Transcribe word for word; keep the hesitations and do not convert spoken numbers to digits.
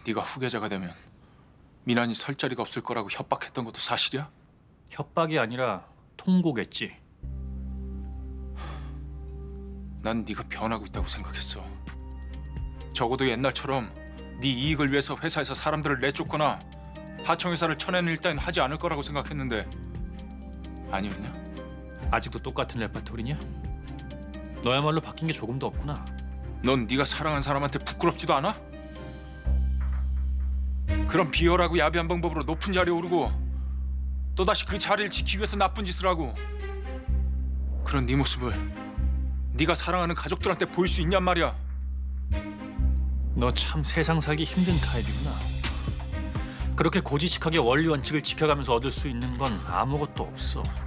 네가 후계자가 되면 민환이 설 자리가 없을 거라고 협박했던 것도 사실이야? 협박이 아니라 통보겠지. 난 네가 변하고 있다고 생각했어. 적어도 옛날처럼 네 이익을 위해서 회사에서 사람들을 내쫓거나 하청회사를 쳐내는 일단 하지 않을 거라고 생각했는데 아니었냐? 아직도 똑같은 레파토리냐? 너야말로 바뀐 게 조금도 없구나. 넌 네가 사랑한 사람한테 부끄럽지도 않아? 그런 비열하고 야비한 방법으로 높은 자리에 오르고 또다시 그 자리를 지키기 위해서 나쁜 짓을 하고 그런 네 모습을 네가 사랑하는 가족들한테 보일 수 있냔 말이야. 너 참 세상 살기 힘든 타입이구나. 그렇게 고지식하게 원리 원칙을 지켜가면서 얻을 수 있는 건 아무것도 없어.